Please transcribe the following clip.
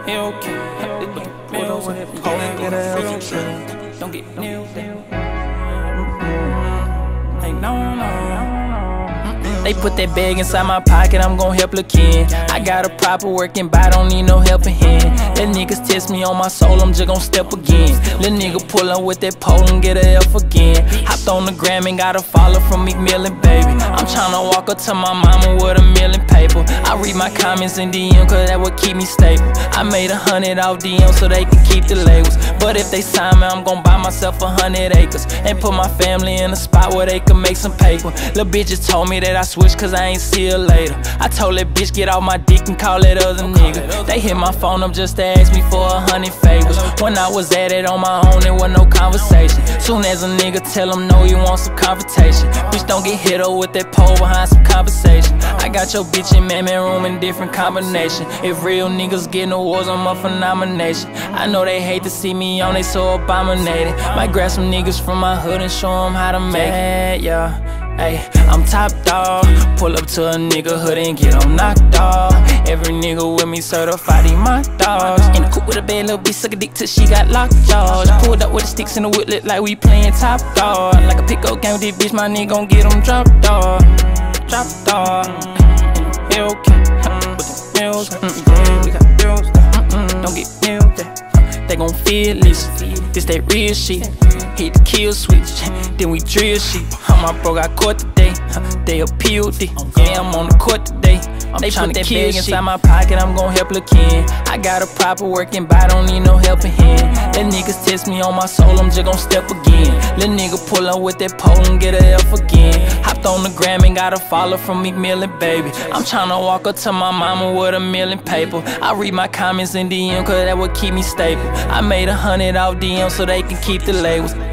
Hellcat, don't get nailed down. Ain't no. They put that bag inside my pocket, I'm gon' help look in. I got a proper working body, don't need no helping hand. That niggas test me on my soul, I'm just gon' step again. Lil' nigga pull up with that pole and get a F again. Hopped on the gram and got a follow from McMillan, baby. I'm tryna walk up to my mama with $1 million paper. I read my comments in DM, cause that would keep me stable. I made 100 off DM so they can keep the labels. But if they sign me, I'm gon' buy myself 100 acres and put my family in a spot where they can make some paper. Lil' bitches told me that I switched cause I ain't see her later. I told that bitch get off my dick and call that other nigga. They hit my phone up just to ask me for 100 favors. When I was at it on my own, there was no conversation. Soon as a nigga tell him no, you want some confrontation. Bitch don't get hit up with that pole behind some conversation. I got your bitch in man room in different combination. If real niggas getting awards, I'm up for nomination. I know they hate to see me on, they so abominated. Might grab some niggas from my hood and show them how to make it, yeah. Ay, I'm top dog. Pull up to a nigga hood and get him knocked off. Every nigga with me certified, he my dogs. In the coupe with a bad little bitch, suck a dick till she got locked jaws. Pulled up with the sticks in the wood, lit like we playing top dog. Like a pick-up game with this bitch, my nigga gon' get him dropped dog. Drop dog. Hellcat, with the bills, yeah, we got bills. Don't get nailed that. They gon' feel this. This that real shit. Hit the kill switch, then we drill shit. My bro got caught today, they appealed it. Yeah, I'm on the court today. They put that bag inside my pocket, I'm gon' help look in. I got a proper working body, don't need no helping hand. That niggas test me on my soul, I'm just gon' step again. Lil' nigga pull up with that pole and get a F again. Hopped on the gram and got a follow from McMillan, baby. I'm tryna walk up to my mama with $1 million paper. I read my comments in DM, cause that would keep me stable. I made 100 off DM so they can keep the labels.